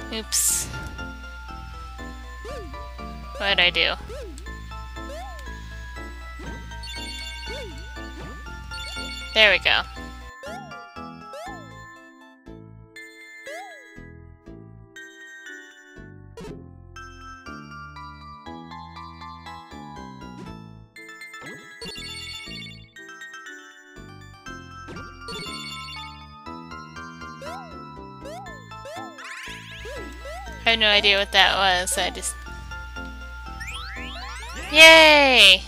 Oops. What did I do? There we go. I had no idea what that was, so I just... Yay!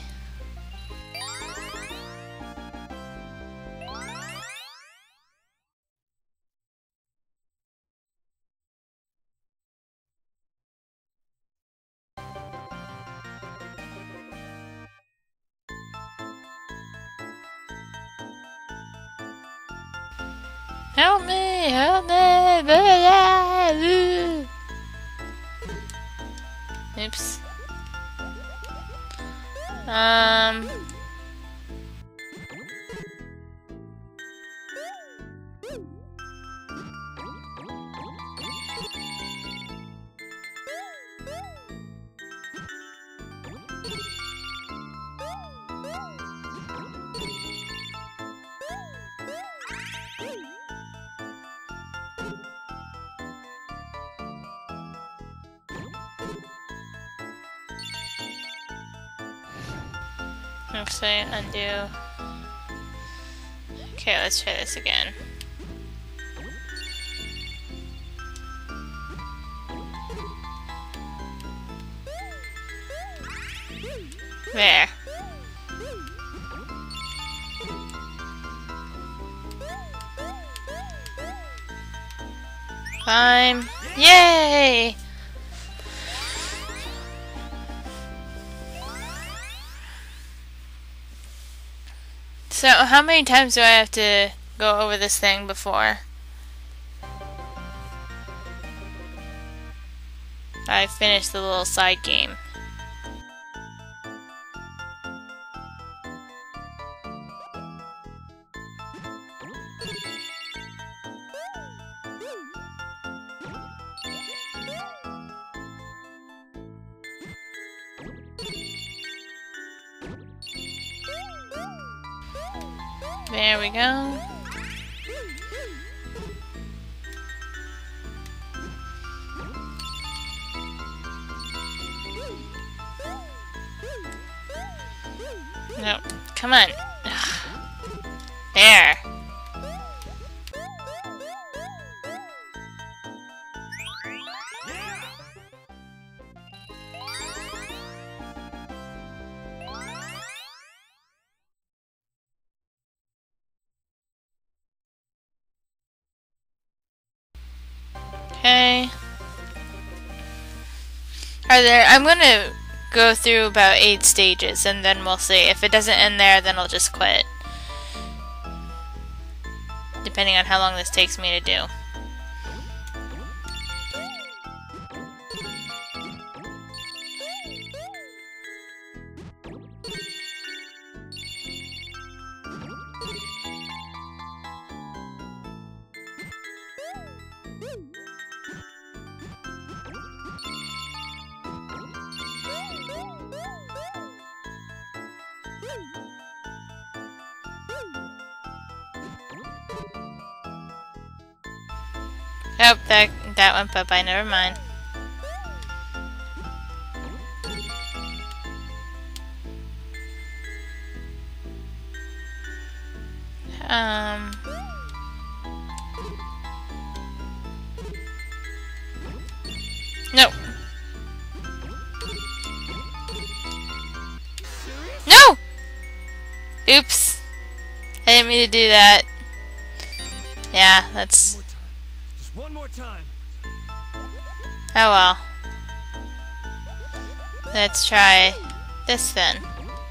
Help me! Help me! Oops. Oops, I undo. Okay, let's try this again. There. Climb. Yay! So, how many times do I have to go over this thing before I finish the little side game? There we go. No, come on. There. Okay. I'm gonna go through about 8 stages and then we'll see. If it doesn't end there, then I'll just quit. Depending on how long this takes me to do. Oh, that went bye-bye, never mind. No! No! Oops. I didn't mean to do that. Yeah, that's... Just one more time. Oh well. Let's try this then.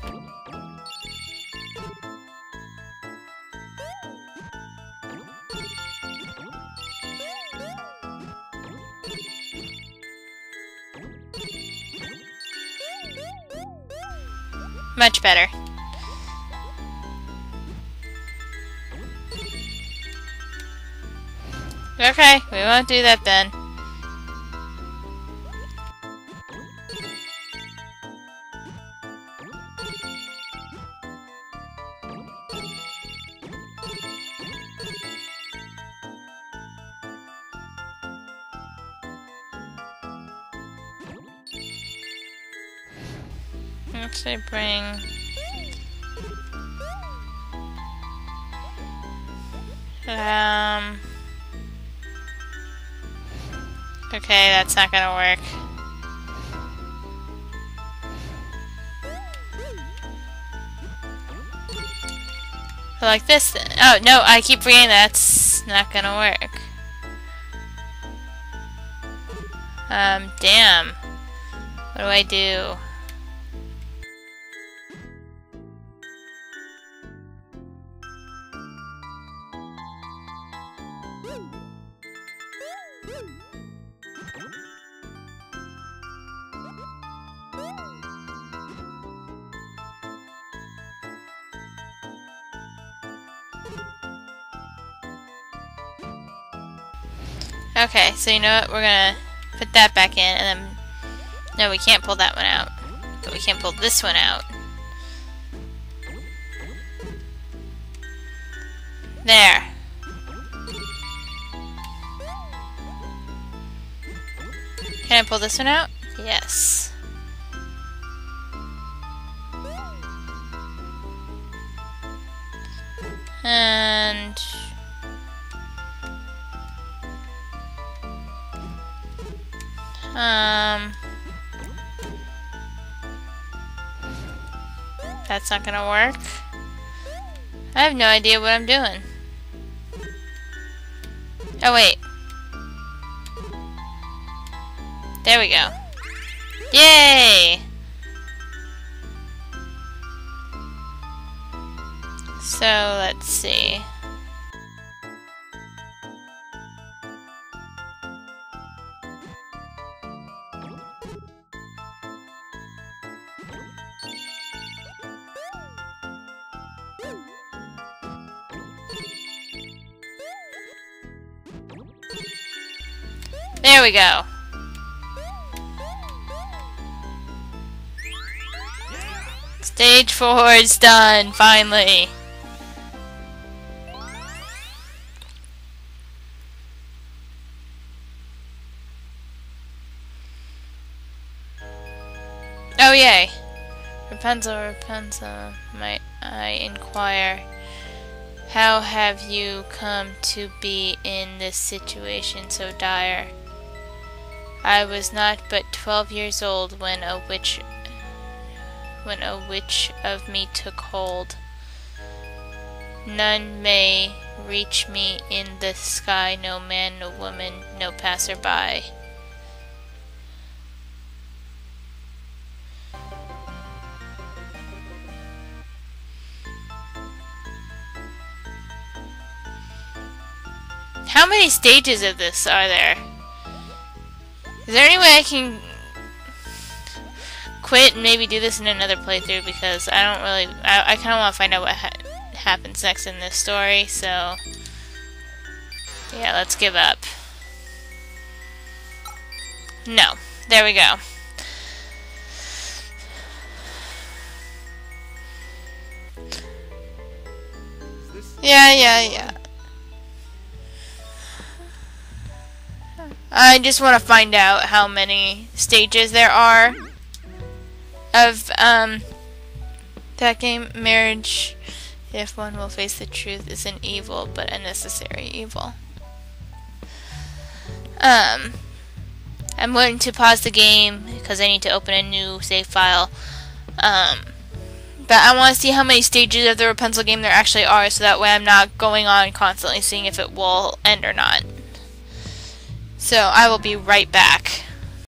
Much better. Okay, we won't do that then. Actually bring... Okay, that's not gonna work. Like this then. Oh, no, I keep forgetting that's not gonna work. Damn. What do I do? Okay, so you know what? We're gonna put that back in, and then... No, we can't pull that one out. But we can't pull this one out. There. Can I pull this one out? Yes. And... That's not gonna work. I have no idea what I'm doing. Oh, wait. There we go. Yay! So, let's see. There we go. Stage 4 is done, finally. Oh, yay. Rapunzel, might I inquire, how have you come to be in this situation so dire? I was not but 12 years old when a witch of me took hold. None may reach me in the sky, no man, no woman, no passerby. How many stages of this are there? Is there any way I can quit and maybe do this in another playthrough, because I don't really... I kind of want to find out what happens next in this story, so... Yeah, let's give up. No. There we go. Yeah. I just want to find out how many stages there are of that game. Marriage, if one will face the truth, is an evil, but a necessary evil. I'm going to pause the game because I need to open a new save file. But I want to see how many stages of the Rapunzel game there actually are, so that way I'm not going on constantly seeing if it will end or not. So I will be right back.